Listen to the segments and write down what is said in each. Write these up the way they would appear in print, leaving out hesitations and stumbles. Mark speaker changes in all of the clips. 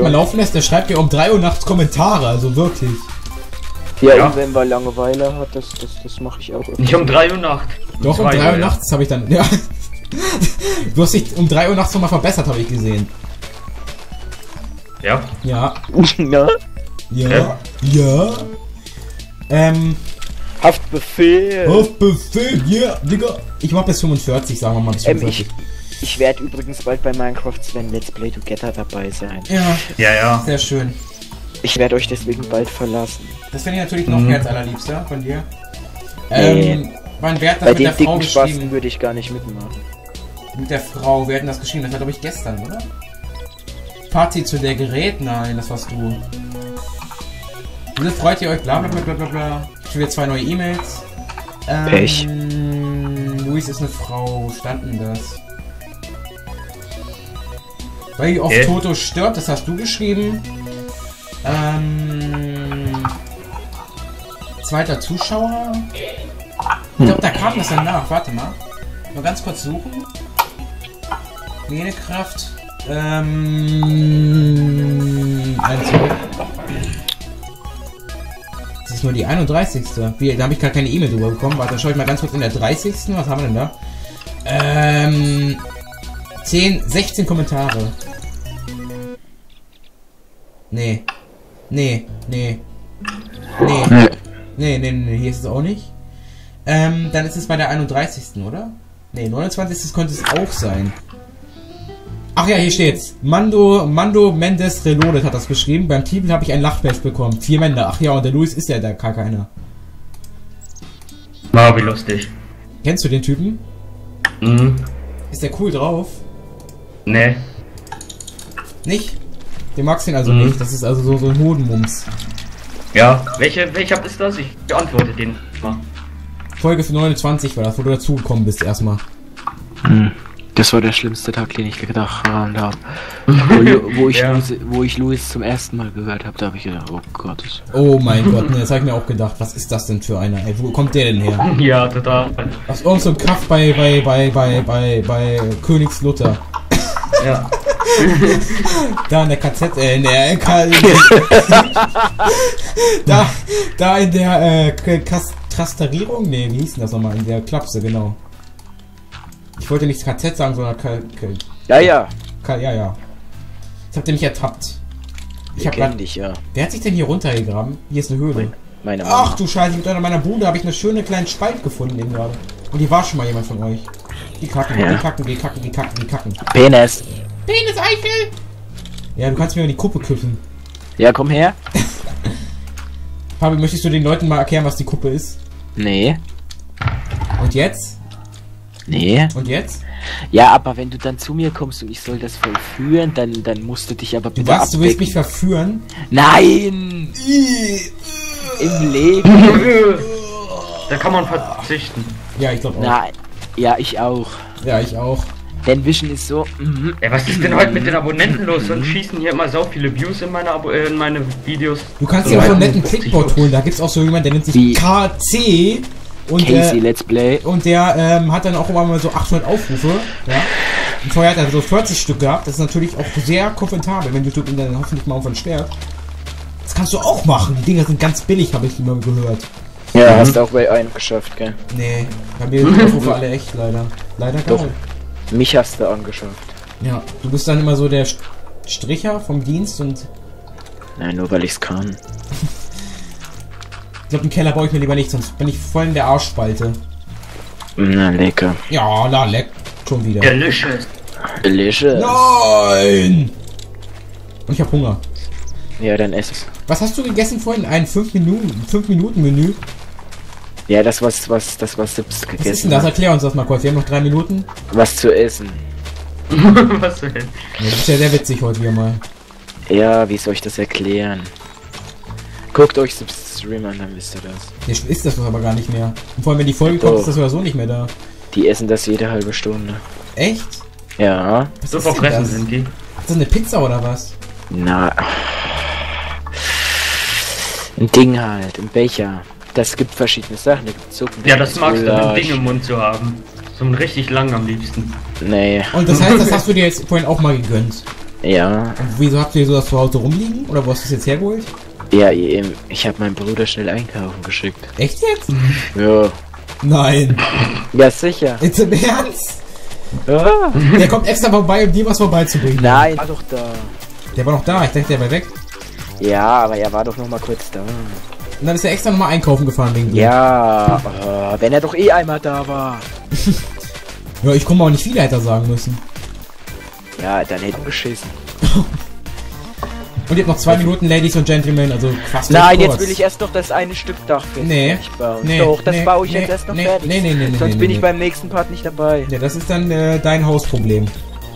Speaker 1: mal laufen lässt, der schreibt ja um 3 Uhr nachts Kommentare, also wirklich.
Speaker 2: Ja, und wenn man Langeweile hat, das mache ich auch.
Speaker 3: Nicht um 3 Uhr nachts.
Speaker 1: Doch, um 3 Uhr nachts habe ich dann, ja. Du hast dich um 3 Uhr nachts nochmal verbessert, habe ich gesehen.
Speaker 3: Ja.
Speaker 1: Ja.
Speaker 2: Ja.
Speaker 1: Ja. Ja.
Speaker 2: Haftbefehl.
Speaker 1: Haftbefehl, yeah, Digga. Ich mach bis 45, sagen wir mal bis 45.
Speaker 2: Ich werde übrigens bald bei Minecraft Sven Let's Play Together dabei sein.
Speaker 1: Ja.
Speaker 3: Ja, ja.
Speaker 1: Sehr schön.
Speaker 2: Ich werde euch deswegen bald verlassen.
Speaker 1: Das fände ich natürlich noch herzallerliebster von dir. Wann wer hat das
Speaker 2: Bei
Speaker 1: mit
Speaker 2: den
Speaker 1: der Frau
Speaker 2: dicken Spasten
Speaker 1: geschrieben?
Speaker 2: würde ich gar nicht mitmachen.
Speaker 1: Mit der Frau, wir hatten das geschrieben, das war glaube ich gestern, oder? Party zu der Gerät? Nein, das warst du. Bitte freut ihr euch, bla bla bla bla bla bla. Schon wieder 2 neue E-Mails.
Speaker 2: Pech.
Speaker 1: Luis ist eine Frau, standen das. Weil oft Toto stirbt, das hast du geschrieben. Zweiter Zuschauer. Ich glaube, da kam das dann nach. Warte mal. Mal ganz kurz suchen. Medienkraft. Das ist nur die 31. Da habe ich gerade keine E-Mail drüber bekommen. Warte, schaue ich mal ganz kurz in der 30. Was haben wir denn da? 16 Kommentare. Nee, hier ist es auch nicht. Dann ist es bei der 31. oder? Nee, 29. könnte es auch sein. Ach ja, hier steht's. Mando Mendes Reloaded hat das geschrieben. Beim Titel habe ich ein Lachfest bekommen. 4 Männer. Ach ja, und der Luis ist ja da gar keiner.
Speaker 3: War wie lustig.
Speaker 1: Kennst du den Typen?
Speaker 3: Mhm.
Speaker 1: Ist der cool drauf?
Speaker 3: Nee.
Speaker 1: Nicht? Du magst ihn also nicht. Das ist also so ein Hodenmums.
Speaker 3: Ja. Welcher ist das? Ich beantworte den mal.
Speaker 1: Folge 29 war das, wo du dazugekommen bist erstmal.
Speaker 2: Das war der schlimmste Tag, den ich gedacht habe. Wo ich Louis zum ersten Mal gehört habe, da habe ich gedacht, oh Gott.
Speaker 1: Oh mein Gott, ne, das habe ich mir auch gedacht. Was ist das denn für einer? Ey, wo kommt der denn her?
Speaker 3: Ja, total.
Speaker 1: Aus irgendeinem Kaff bei Königslutter.
Speaker 3: Ja.
Speaker 1: Da in der KZ, in der da in der Kastrierung? Ne, wie hieß denn das nochmal? In der Klapse, genau. Ich wollte nicht KZ sagen, sondern
Speaker 2: Ja.
Speaker 1: Ja. Jetzt habt ihr mich ertappt. Ich hab grad,
Speaker 2: dich, ja.
Speaker 1: Wer hat sich denn hier runtergegraben? Hier ist eine Höhle.
Speaker 2: Meine Mama.
Speaker 1: Ach du Scheiße, mit meiner Bude habe ich eine schöne kleine Spalt gefunden eben gerade. Und hier war schon mal jemand von euch. Die kacken.
Speaker 2: Penis.
Speaker 1: Penis Eichel! Ja, du kannst mir in die Kuppe küssen.
Speaker 2: Ja, komm her.
Speaker 1: Fabi, möchtest du den Leuten mal erklären, was die Kuppe ist?
Speaker 2: Nee.
Speaker 1: Und jetzt?
Speaker 2: Nee.
Speaker 1: Und jetzt?
Speaker 2: Ja, aber wenn du dann zu mir kommst und ich soll das vollführen, dann musst du dich aber bitte
Speaker 1: abdecken. Du willst mich verführen?
Speaker 2: Nein! Im Leben.
Speaker 3: Da kann man verzichten.
Speaker 1: Ja, ich glaube auch.
Speaker 2: Nein. Ja, ich auch.
Speaker 1: Ja, ich auch.
Speaker 2: Denn Vision ist so...
Speaker 3: Ey, was ist denn heute mit den Abonnenten los? Sonst schießen hier immer so viele Views in meine Videos.
Speaker 1: Du kannst dir auch einen netten Clickbot holen. Da gibt's auch so jemanden, der nennt sich KC. Und
Speaker 2: Casey Let's Play.
Speaker 1: Und der hat dann auch immer mal so 800 Aufrufe. Ja. Und vorher hat er so 40 Stück gehabt. Das ist natürlich auch sehr komfortabel, wenn YouTube ihn dann hoffentlich mal irgendwann sperrt. Das kannst du auch machen. Die Dinger sind ganz billig, habe ich immer gehört.
Speaker 2: Ja, hast du auch bei einem geschafft, gell?
Speaker 1: Nee, bei mir sind die Aufrufe alle echt, leider. Leider gar nicht.
Speaker 2: Mich hast du angeschafft.
Speaker 1: Ja, du bist dann immer so der Stricher vom Dienst und...
Speaker 2: Nein, nur weil ich's kann.
Speaker 1: Ich glaube, im Keller baue ich mir lieber nicht, sonst bin ich voll in der Arschspalte.
Speaker 2: Na, lecker.
Speaker 1: Ja, na, leck. Schon wieder.
Speaker 3: Delicious.
Speaker 2: Delicious.
Speaker 1: Nein! Und ich hab Hunger.
Speaker 2: Ja, dann ess es.
Speaker 1: Was hast du gegessen vorhin? Ein 5-Minuten-Menü?
Speaker 2: Ja, das was Sips gegessen.
Speaker 1: Was ist denn das? Erklär uns das mal kurz. Wir haben noch 3 Minuten.
Speaker 2: Was zu essen.
Speaker 3: Was denn?
Speaker 1: Ja, das ist ja sehr witzig heute wieder mal.
Speaker 2: Ja, wie soll ich das erklären? Guckt euch Sips Stream an, dann wisst ihr das.
Speaker 1: Hier ist das aber gar nicht mehr. Und vor allem, wenn die Folge kommt, ist das oder so nicht mehr da.
Speaker 2: Die essen das jede halbe Stunde.
Speaker 1: Echt?
Speaker 2: Ja.
Speaker 1: Was
Speaker 3: so
Speaker 1: ist denn
Speaker 3: verfressen
Speaker 1: das?
Speaker 3: sind die.
Speaker 1: Ist das eine Pizza oder was?
Speaker 2: Na. Ein Ding halt, ein Becher. Das gibt verschiedene Sachen. Da gibt's Suppen.
Speaker 3: Ja, das magst du, ein
Speaker 2: Gulasch.
Speaker 3: Ding im Mund zu haben. So ein richtig lang am liebsten.
Speaker 2: Nee.
Speaker 1: Und das heißt, das hast du dir jetzt vorhin auch mal gegönnt.
Speaker 2: Ja.
Speaker 1: Und wieso habt ihr so das zu Hause rumliegen? Oder wo hast du es jetzt hergeholt?
Speaker 2: Ja, ich habe meinen Bruder schnell einkaufen geschickt.
Speaker 1: Echt jetzt?
Speaker 2: Ja.
Speaker 1: Nein.
Speaker 2: Ja, sicher.
Speaker 1: Jetzt im Ernst?
Speaker 2: Ja.
Speaker 1: Der kommt extra vorbei, um dir was vorbeizubringen.
Speaker 2: Nein, war doch da.
Speaker 1: Der war noch da, ich dachte, der war weg.
Speaker 2: Ja, aber er war doch noch mal kurz da.
Speaker 1: Und dann ist er extra nochmal einkaufen gefahren wegen dir.
Speaker 2: Ja, wenn er doch eh einmal da war.
Speaker 1: Ja, ich komme auch nicht viel, hätte er sagen müssen.
Speaker 2: Ja, dann hätte er geschissen.
Speaker 1: Und ihr habt noch 2 Minuten, Ladies und Gentlemen, also fast
Speaker 2: Nein,
Speaker 1: kurz.
Speaker 2: jetzt will ich erst noch das eine Stück Dach fertig bauen.
Speaker 1: Nee,
Speaker 2: Doch, das
Speaker 1: nee,
Speaker 2: baue ich
Speaker 1: nee,
Speaker 2: jetzt erst noch
Speaker 1: nee,
Speaker 2: fertig.
Speaker 1: nee,
Speaker 2: Sonst bin ich beim nächsten Part nicht dabei.
Speaker 1: Ja, das ist dann dein Hausproblem.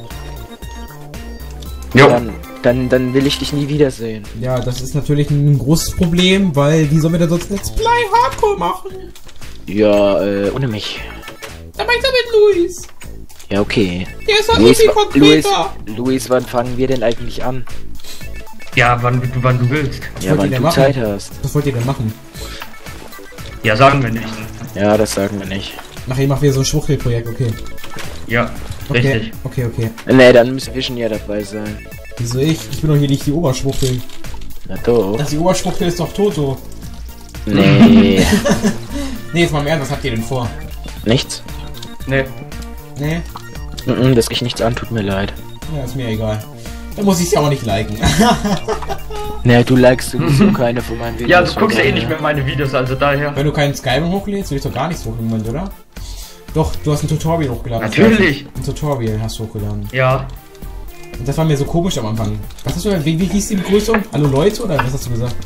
Speaker 3: Jo.
Speaker 2: Dann will ich dich nie wiedersehen.
Speaker 1: Ja, das ist natürlich ein großes Problem, weil wie sollen wir denn sonst Let's Play Hardcore machen?
Speaker 2: Ja, ohne mich.
Speaker 1: Da meinst du mit Luis.
Speaker 2: Ja, okay.
Speaker 1: Der ist doch
Speaker 2: Luis,
Speaker 1: irgendwie konkreter.
Speaker 2: Luis, wann fangen wir denn eigentlich an?
Speaker 3: Ja, wann du willst.
Speaker 2: Ja,
Speaker 1: wollt
Speaker 2: wann
Speaker 1: ihr denn
Speaker 2: du
Speaker 1: machen?
Speaker 2: Zeit hast.
Speaker 1: Was wollt ihr denn machen?
Speaker 3: Ja, sagen wir nicht.
Speaker 2: Ja, das sagen wir nicht.
Speaker 1: Nachher machen wir so ein Schwuchtelprojekt, okay.
Speaker 3: Ja,
Speaker 1: Okay,
Speaker 3: richtig.
Speaker 1: okay.
Speaker 2: Nee, dann müssen wir schon ja dabei sein.
Speaker 1: Wieso ich? Ich bin doch hier nicht die Oberschwuchtel.
Speaker 2: Na doch.
Speaker 1: Die Oberschwuchtel ist doch Toto.
Speaker 2: Nee.
Speaker 1: Nee, jetzt mal im Ernst, was habt ihr denn vor?
Speaker 2: Nichts?
Speaker 3: Nee.
Speaker 1: Nee?
Speaker 2: Das geht nichts an, tut mir leid.
Speaker 1: Ja, ist mir egal. Da muss ich ja auch nicht liken.
Speaker 2: Nee, du likest sowieso keine von meinen Videos.
Speaker 3: Ja, du guckst ja eh
Speaker 2: oder?
Speaker 3: nicht mehr meine Videos, also daher.
Speaker 1: Wenn du keinen Skyrim hochlädst, will ich doch gar nichts hochladen, oder? Doch, du hast ein Tutorial hochgeladen.
Speaker 3: Natürlich.
Speaker 1: Ein Tutorial hast du hochgeladen.
Speaker 3: Ja.
Speaker 1: Und das war mir so komisch am Anfang. Was hast du, wie hieß die Begrüßung? Hallo Leute, oder was hast du gesagt?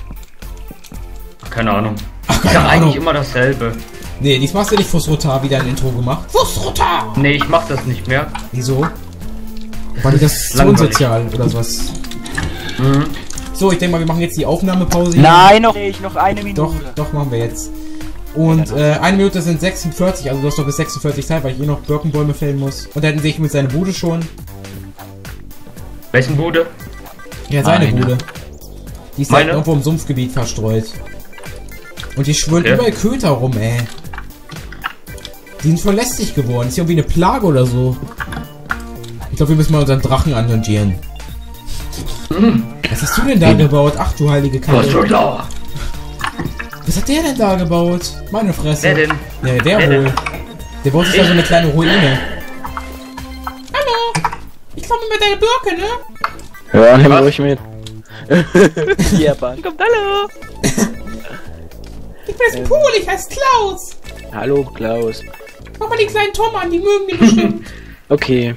Speaker 3: Keine Ahnung.
Speaker 1: Ach,
Speaker 3: Ich
Speaker 1: keine
Speaker 3: sag
Speaker 1: Ahnung.
Speaker 3: eigentlich immer dasselbe.
Speaker 1: Nee, diesmal hast du nicht Fussrotar wieder ein Intro gemacht. Fussrotar!
Speaker 3: Nee, ich mach das nicht mehr.
Speaker 1: Wieso? War dir das zu
Speaker 3: Langweilig.
Speaker 1: unsozial oder was?
Speaker 3: Mhm.
Speaker 1: So, ich denke mal, wir machen jetzt die Aufnahmepause hier.
Speaker 2: Nein, noch nicht, noch eine Minute.
Speaker 1: Doch, machen wir jetzt. Und 1 Minute sind 46, also du hast doch bis 46 Zeit, weil ich noch Birkenbäume fällen muss. Und dann sehe ich mit seiner Bude schon.
Speaker 3: Wessen Bude?
Speaker 1: Ja, seine
Speaker 3: Meine.
Speaker 1: Bude. Die ist halt
Speaker 3: Meine?
Speaker 1: irgendwo im Sumpfgebiet verstreut. Und die schwören
Speaker 3: Okay.
Speaker 1: überall Köter rum, ey. Die sind voll lästig geworden. Ist ja irgendwie eine Plage oder so. Ich glaube, wir müssen mal unseren Drachen engagieren. Was hast du denn da gebaut? Ach du heilige
Speaker 3: Was
Speaker 1: Kacke.
Speaker 3: soll da?
Speaker 1: Was hat der denn da gebaut? Meine Fresse.
Speaker 3: Wer denn?
Speaker 1: Ja, der
Speaker 3: Wer
Speaker 1: wohl.
Speaker 3: denn?
Speaker 1: Der baut sich da so eine kleine Ruine. Hallo. Ich komme mit deiner Birke, ne?
Speaker 2: Ja, nimm
Speaker 3: Was?
Speaker 2: ruhig mit. Ja, Bahn kommt, hallo.
Speaker 1: Ich bin jetzt cool, ich heiße Klaus.
Speaker 2: Hallo, Klaus.
Speaker 1: Mach mal die kleinen Tom an, die mögen den bestimmt.
Speaker 2: Okay.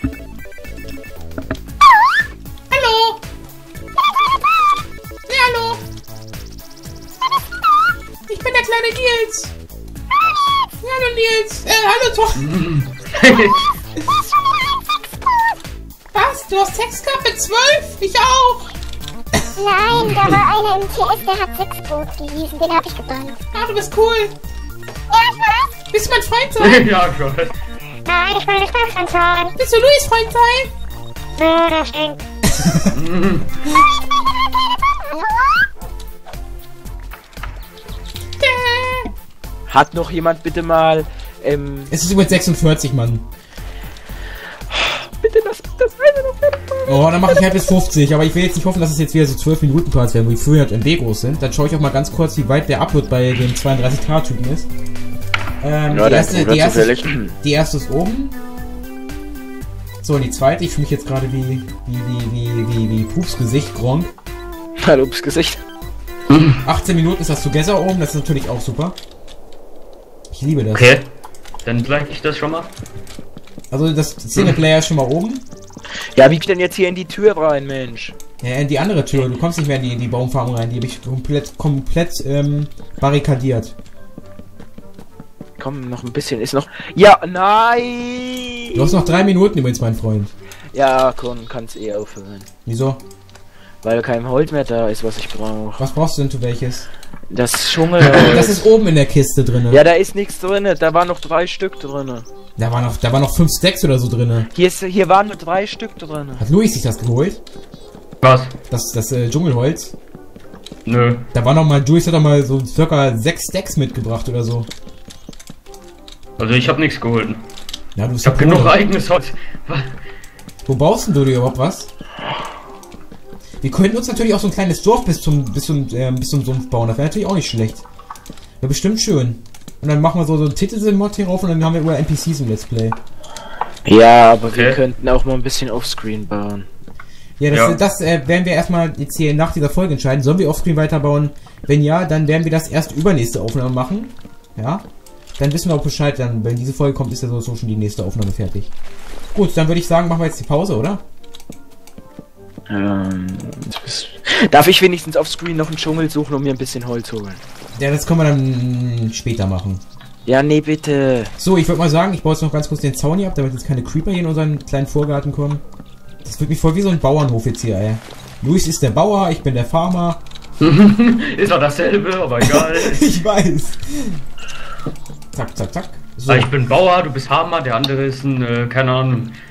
Speaker 1: Hallo. Ja, hallo. Ich bin der kleine Nils. Ja, hallo Nils. Hallo Tom. Was? Du hast Sexcard mit 12? Ich auch.
Speaker 4: Nein, da war einer im TS, der hat Sexboot gehießen, den hab ich gebannt.
Speaker 1: Ah, du bist cool.
Speaker 4: Ja, ich weiß.
Speaker 1: Willst du mein Freund sein?
Speaker 3: Ja, Gott.
Speaker 4: Nein, ich will nicht Deutschland sein.
Speaker 1: Willst du Louis Freund sein?
Speaker 4: Nö, der stinkt.
Speaker 2: Hat noch jemand bitte mal,
Speaker 1: Es ist über 46, Mann.
Speaker 2: bitte das eine noch fertig machen.
Speaker 1: Oh, dann mache ich halt bis 50. Aber ich will jetzt nicht hoffen, dass es jetzt wieder so 12 Minuten Parts werden, wo die 400 MB groß sind. Dann schaue ich auch mal ganz kurz, wie weit der Upload bei dem 32K-Typen ist. Die erste ist oben. So, und die zweite, ich fühle mich jetzt gerade wie Pups Gesicht, Gronk.
Speaker 2: Hallo, ins Gesicht.
Speaker 1: 18 Minuten ist das Together oben, das ist natürlich auch super. Ich liebe das.
Speaker 3: Okay. Dann like ich das schon mal.
Speaker 1: Also das Singleplayer ist schon mal oben.
Speaker 2: Ja, wie geht denn jetzt hier in die Tür rein, Mensch?
Speaker 1: Ja, in die andere Tür. Du kommst nicht mehr in die Baumfarm rein. Die habe ich komplett barrikadiert.
Speaker 2: Komm, noch ein bisschen ist noch. Ja, nein!
Speaker 1: Du hast noch 3 Minuten übrigens, mein Freund.
Speaker 2: Ja, komm, kannst eh aufhören.
Speaker 1: Wieso?
Speaker 2: Weil kein Holz mehr da ist, was ich brauche.
Speaker 1: Was brauchst du denn für welches?
Speaker 2: Das Dschungel.
Speaker 1: Das ist oben in der Kiste drin.
Speaker 2: Ja, da ist nichts drin. Da waren noch 3 Stück drin.
Speaker 1: Da waren noch 5 Stacks oder so drin.
Speaker 2: Hier waren nur 3 Stück drin.
Speaker 1: Hat Luis sich das geholt?
Speaker 3: Was?
Speaker 1: Das Dschungelholz?
Speaker 3: Nö.
Speaker 1: Da war noch mal, Luis hat doch mal so circa 6 Stacks mitgebracht oder so.
Speaker 3: Also ich hab nichts geholt.
Speaker 1: Ja, du
Speaker 3: Ich hab genug eigenes Holz.
Speaker 1: Wo baust denn du dir überhaupt was? Wir könnten uns natürlich auch so ein kleines Dorf bis zum Sumpf bauen. Das wäre natürlich auch nicht schlecht. Wäre bestimmt schön. Und dann machen wir so einen Titelsim-Mod hier rauf und dann haben wir über NPCs im Let's Play.
Speaker 2: Ja, aber wir könnten auch mal ein bisschen Offscreen bauen.
Speaker 1: Ja, das werden wir erstmal jetzt hier nach dieser Folge entscheiden. Sollen wir Offscreen weiterbauen? Wenn ja, dann werden wir das erst übernächste Aufnahme machen. Ja. Dann wissen wir auch Bescheid. Dann, wenn diese Folge kommt, ist ja so schon die nächste Aufnahme fertig. Gut, dann würde ich sagen, machen wir jetzt die Pause, oder?
Speaker 2: Darf ich wenigstens auf Screen noch einen Dschungel suchen, um mir ein bisschen Holz holen?
Speaker 1: Ja, das können wir dann später machen.
Speaker 2: Ja, nee, bitte.
Speaker 1: So, ich würde mal sagen, ich baue jetzt noch ganz kurz den Zaun hier ab, damit jetzt keine Creeper hier in unseren kleinen Vorgarten kommen. Das wird mich voll wie so ein Bauernhof jetzt hier, ey. Luis ist der Bauer, ich bin der Farmer.
Speaker 3: Ist doch dasselbe, aber egal.
Speaker 1: Ich weiß. Zack, zack, zack. So.
Speaker 3: Ich bin Bauer, du bist Farmer, der andere ist ein, keine Ahnung,